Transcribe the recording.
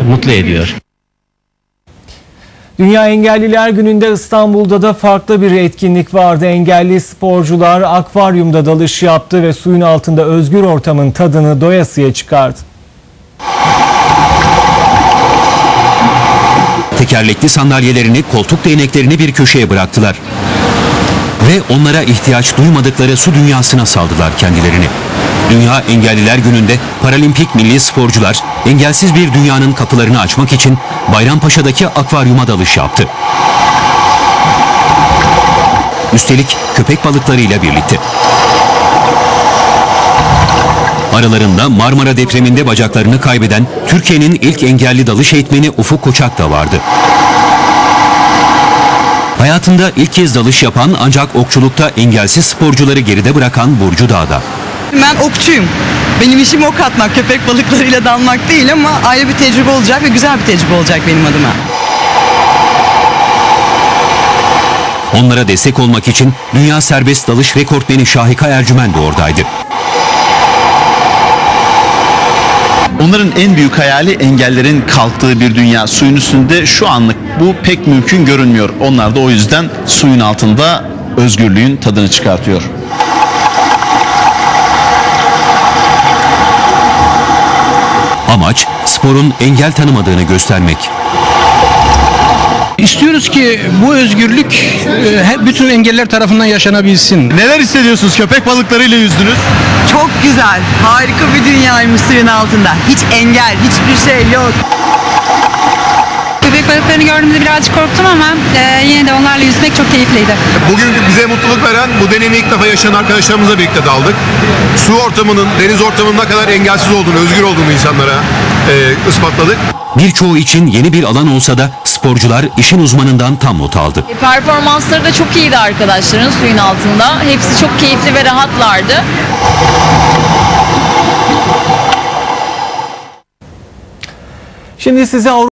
mutlu ediyor. Dünya Engelliler Günü'nde İstanbul'da da farklı bir etkinlik vardı. Engelli sporcular akvaryumda dalış yaptı ve suyun altında özgür ortamın tadını doyasıya çıkardı. Tekerlekli sandalyelerini, koltuk değneklerini bir köşeye bıraktılar. Ve onlara ihtiyaç duymadıkları su dünyasına saldılar kendilerini. Dünya Engelliler Günü'nde paralimpik milli sporcular engelsiz bir dünyanın kapılarını açmak için Bayrampaşa'daki akvaryuma dalış yaptı. Üstelik köpek balıklarıyla birlikte. Aralarında Marmara depreminde bacaklarını kaybeden Türkiye'nin ilk engelli dalış eğitmeni Ufuk Koçak da vardı. Hayatında ilk kez dalış yapan ancak okçulukta engelsiz sporcuları geride bırakan Burcu Dağ'da. Ben okçuyum. Benim işim ok atmak, köpek balıklarıyla dalmak değil ama ayrı bir tecrübe olacak ve güzel bir tecrübe olacak benim adıma. Onlara destek olmak için dünya serbest dalış rekortmeni Şahika Ercümen de oradaydı. Onların en büyük hayali engellerin kalktığı bir dünya. Suyun üstünde şu anlık bu pek mümkün görünmüyor. Onlar da o yüzden suyun altında özgürlüğün tadını çıkartıyor. Amaç sporun engel tanımadığını göstermek. İstiyoruz ki bu özgürlük bütün engeller tarafından yaşanabilsin. Neler hissediyorsunuz? Köpek balıklarıyla yüzdünüz. Çok güzel, harika bir dünyaymış suyun altında. Hiç engel, hiçbir şey yok. Köpek balıklarını gördüğümde birazcık korktum ama yine de onlarla yüzmek çok keyifliydi. Bugün bize mutluluk veren bu deneyimi ilk defa yaşayan arkadaşlarımızla birlikte daldık. Su ortamının, deniz ortamının ne kadar engelsiz olduğunu, özgür olduğunu insanlara ispatladık. Birçoğu için yeni bir alan olsa da sporcular işin uzmanından tam not aldı. Performansları da çok iyiydi arkadaşların suyun altında. Hepsi çok keyifli ve rahatlardı. Şimdi size